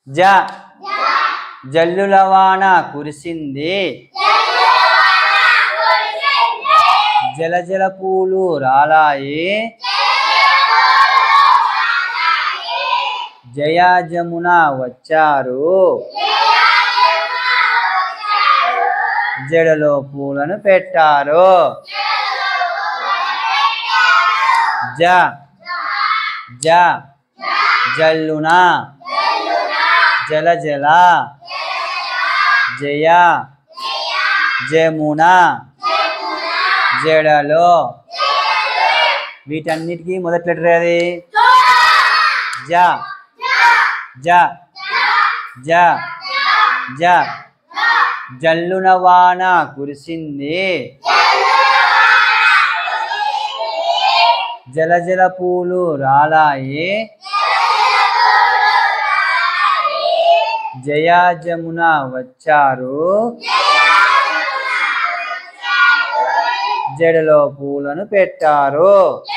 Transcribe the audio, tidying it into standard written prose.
జ జల్లుల వాన కురిసింది జల జల పూలు రాలాయి జయ జమున వచ్చారు జడలో పూలను పెట్టారు జ జ జల్లున జల జల జయ జమున జడలో వీటన్నిటికీ మొదటి లెటర్ ఏది జ జ జ జ జల్లున వాన కురిసింది జల జల పూలు రాలాయి జయ జమున వచ్చారు జడలో పూలను పెట్టారు